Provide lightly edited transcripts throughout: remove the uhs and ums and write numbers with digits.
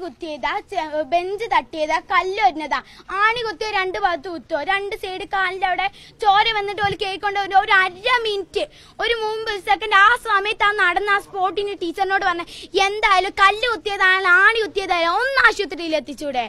കുത്തിയതാ, bench തട്ടിയതാ, കല്ലൊരിഞ്ഞതാ. ആണി കുത്തിയോ 2 ഭാഗത്ത് കുത്തോ, 2 side കാലിന്റെ അവിടെ ചോര വന്നിട്ട് ഒരു കേൾക്കൊണ്ട് ഒരു 1/2 മിനിറ്റ് ഒരു 3 സെക്കൻഡ് ആ സമയത്ത് ആ നടന്ന ആ സ്പോട്ടിന് ടീച്ചറിനോട് പറഞ്ഞ എന്തായാലും കല്ല് കുത്തിയതായാലും ആണി കുത്തിയതായാലും ഒന്ന് ആശുപത്രിയിൽ എത്തിച്ചൂടെ.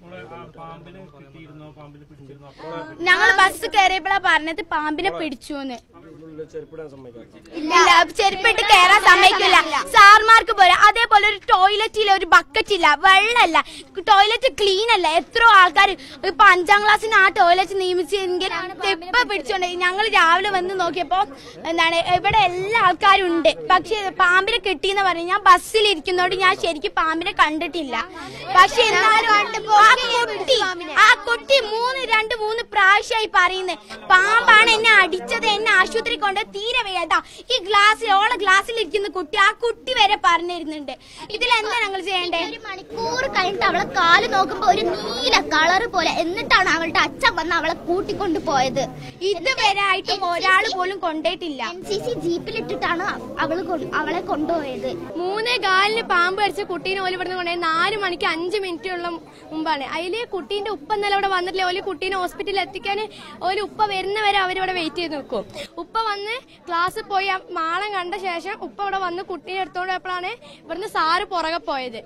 ഞങ്ങൾ ബസ് കയറിയപ്പോഴാ പറഞ്ഞത് പാമ്പിനെ പിടിച്ചുന്ന്. ഇല്ല, ചെരുപ്പിട്ട് കയറാൻ സമ്മതിക്കില്ല. സാർമാർക്ക് പോലെ അതേപോലെ ഒരു ടോയ്ലറ്റിൽ ഒരു ബക്കറ്റ് ഇല്ല, വെള്ളമല്ല, ടോയ്ലറ്റ് ക്ലീൻ അല്ല. എത്രയോ ആൾക്കാർ ഇപ്പൊ 5ാം ക്ലാസ്സിന് ആ ടോയ്ലറ്റ് നിയമിച്ചെങ്കിൽ ഇപ്പൊ പിടിച്ചോണ്ട്. ഞങ്ങൾ രാവിലെ വന്ന് നോക്കിയപ്പോ ഇവിടെ എല്ലാ ആൾക്കാരും ഉണ്ട്, പക്ഷെ പാമ്പിനെ കിട്ടിയെന്ന് പറഞ്ഞു. ഞാൻ ബസ്സിലിരിക്കുന്നോണ്ട് ഞാൻ ശരിക്കും പാമ്പിനെ കണ്ടിട്ടില്ല. പക്ഷെ എന്നാലും ആ കുട്ടി 2-3 പ്രാവശ്യമായി പറയുന്നത് പാമ്പാണ് എന്നെ അടിച്ചത്, എന്നെ ആശുപത്രി കൊണ്ട് തീരെ വേദാ. ഈ ഗ്ലാസ്സിലിരിക്കുന്ന കുട്ടി ആ കുട്ടി വരെ പറഞ്ഞിരുന്നുണ്ട്. ഇതിലെന്താ ഞങ്ങൾ ചെയ്യണ്ടേ? 1 മണിക്കൂർ കഴിഞ്ഞിട്ട് അവളെ കാല് നോക്കുമ്പോ ഒരു നീല കളറ് പോലെ, എന്നിട്ടാണ് അവളുടെ അച്ഛൻ വന്ന് അവളെ കൂട്ടിക്കൊണ്ടു പോയത്. ഇതുവരെ ആയിട്ടും ഒരാൾ പോലും കൊണ്ടുപോയിട്ടില്ല. NCC ജീപ്പിലിട്ടിട്ടാണ് അവളെ കൊണ്ടുപോയത്. 3 പാമ്പ് അടിച്ച കുട്ടീനെ ഓല് ഇവിടുന്ന് കൊണ്ടുപോയി 4 മണിക്ക് 5 മിനിറ്റുള്ള മുമ്പാണ്. അതില് കുട്ടീന്റെ ഉപ്പ ഇന്നലെ ഇവിടെ വന്നിട്ടില്ല. ഓല് കുട്ടീനെ ഹോസ്പിറ്റലിൽ എത്തിക്കാൻ ഓല് ഉപ്പ വരുന്നവരെ അവരിവിടെ വെയിറ്റ് ചെയ്ത് നിൽക്കും. ഉപ്പ വന്ന് ക്ലാസ്സിൽ പോയി മാളം കണ്ട ശേഷം ഉപ്പ ഇവിടെ വന്ന് കുട്ടീനെ എടുത്തോണ്ട് പോയപ്പോഴാണ് ഇവിടുന്ന് സാറ് പുറകെ പോയത്.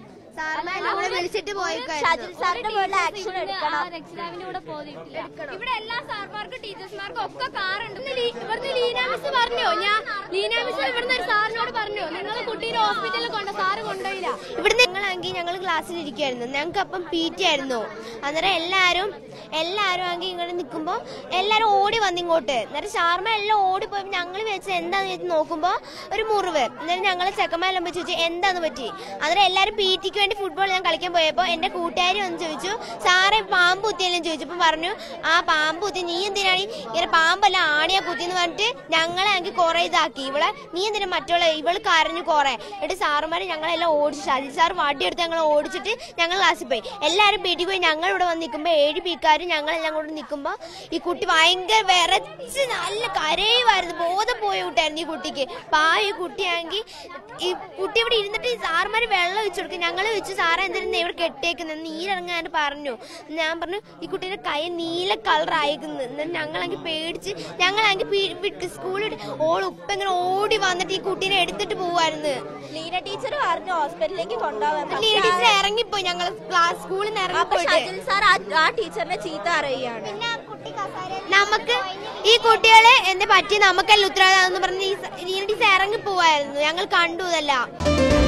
ഇവിടെ എല്ലാ സാർമാർക്കും ടീച്ചേഴ്സ്മാർക്കും ഒക്കെ കാറുണ്ട്. ഇവിടുന്ന് ലീന മിസ് പറഞ്ഞോ, ലീന മിസ് ഇവിടുന്ന് ഒരു സാറിനോട് പറഞ്ഞോ നിങ്ങൾ കുട്ടീനെ ഹോസ്പിറ്റലിൽ സാറ് കൊണ്ടുപോയില്ല. ഇവിടെ ഞങ്ങൾ ക്ലാസ്സിൽ ഇരിക്കുവായിരുന്നു. ഞങ്ങൾക്ക് അപ്പം PT ആയിരുന്നു. അന്നേരം എല്ലാരും ആണെങ്കിൽ ഇങ്ങനെ നിൽക്കുമ്പോ എല്ലാരും ഓടി വന്നിങ്ങോട്ട്. അന്നേരം ഷാർമ എല്ലാം ഓടിപ്പോയപ്പോ ഞങ്ങൾ വെച്ച് എന്താന്ന് വെച്ച് നോക്കുമ്പോ ഒരു മുറിവ്. അന്നേരം ഞങ്ങൾ ചെക്കന്മാരെല്ലാം വെച്ച് ചോദിച്ചു എന്താന്ന് പറ്റി. അന്നേരം എല്ലാരും PTക്ക് വേണ്ടി ഫുട്ബോൾ ഞാൻ കളിക്കാൻ പോയപ്പോ എന്റെ കൂട്ടുകാരി വന്ന് ചോദിച്ചു സാറേ പാമ്പ് കുത്തിയെല്ലാം ചോദിച്ചപ്പോ പറഞ്ഞു ആ പാമ്പ് കുത്തി, നീ എന്തിനാണ് ഇങ്ങനെ പാമ്പല്ല ആണിയാ കുത്തിന്ന് പറഞ്ഞിട്ട് ഞങ്ങളെ ആണെങ്കിൽ കുറെ ഇതാക്കി. ഇവളെ നീ എന്തിനാ മറ്റുള്ള ഇവള് കരഞ്ഞു കുറെ. എന്നിട്ട് സാറുമാര് ഞങ്ങളെല്ലാം ഓടിച്ചു. ഷാജി സാർ വടിയെടുത്ത് ഞങ്ങൾ ഓടിച്ചിട്ട് ഞങ്ങൾ ക്ലാസ്സിൽ പോയി. എല്ലാരും PTക്ക് പോയി. ഞങ്ങൾ ഇവിടെ വന്ന് നിൽക്കുമ്പോ 7 പിക്കാരും ഞങ്ങളെല്ലാം കൂടെ നിൽക്കുമ്പോ ഈ കുട്ടി ഭയങ്കര വിറച്ച് നല്ല കരയുമായിരുന്നു. ബോധം പോയ കുട്ടിയായിരുന്നു ഈ കുട്ടിക്ക്. ഈ കുട്ടിയാണെങ്കിൽ ഈ കുട്ടി ഇവിടെ ഇരുന്നിട്ട് സാറുമാര് വെള്ളം ഒഴിച്ചു കൊടുക്കും. ഞങ്ങൾ വെച്ചു സാറേ എന്തിനാ ഇവിടെ കെട്ടിയേക്കുന്നത് നീരിറങ്ങാൻ പറഞ്ഞു. ഞാൻ പറഞ്ഞു ഈ കുട്ടീന്റെ കൈ നീല കളർ ആയിരിക്കുന്നു. എന്നിട്ട് ഞങ്ങളാണെങ്കിൽ പേടിച്ച് ഞങ്ങളാണെങ്കിൽ സ്കൂളിൽ ഉപ്പ ഇങ്ങനെ ഓടി വന്നിട്ട് ഈ കുട്ടീനെ എടുത്തിട്ട് പോവായിരുന്നു. ലീന ടീച്ചർ പറഞ്ഞു ഹോസ്പിറ്റലിലേക്ക് കൊണ്ടുപോകാൻ. ലീന ടീച്ചർ ഇറങ്ങിപ്പോയി. ഞങ്ങൾ സ്കൂളിൽ നിന്ന് ഇറങ്ങിപ്പോയിട്ട് ആ ടീച്ചറിനെ ചീത്ത അറിയുകയാണ്. നമുക്ക് ഈ കുട്ടികളെ എന്താ പറ്റി നമുക്കെല്ലാം ഉത്തരവാദിത്തം പറഞ്ഞ് ലീന ടീച്ചർ ഇറങ്ങിപ്പോവായിരുന്നു. ഞങ്ങൾ കണ്ടു ഇതെല്ലാം.